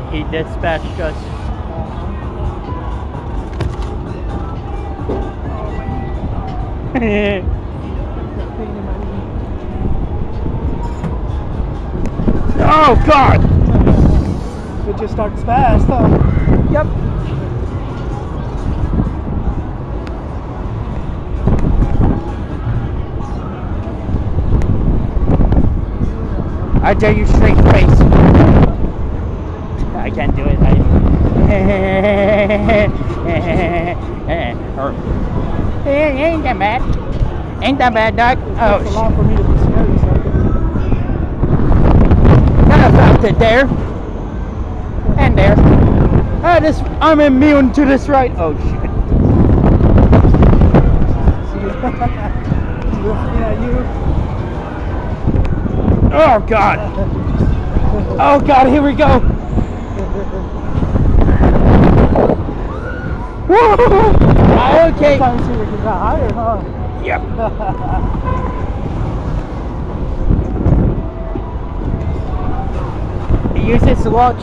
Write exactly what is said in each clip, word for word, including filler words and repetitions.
he dispatched us. Oh God! It just starts fast, huh? Yep. I dare you straight face. I can't do it. I... Ain't that bad. Ain't that bad, Doc? Oh, it's a lot for me to be scary, so I can... I felt it there. And there. I just, I'm immune to this right. Oh, shit. Looking at you. Oh, God. Oh, God, here we go. Okay. Time to see if we can get higher, huh? Yep. He uses the watch.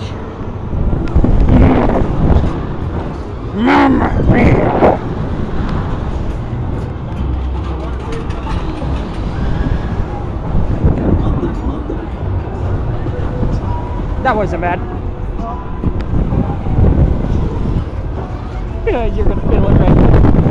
Mamma mia. That wasn't bad. Yeah, you're gonna feel it right now.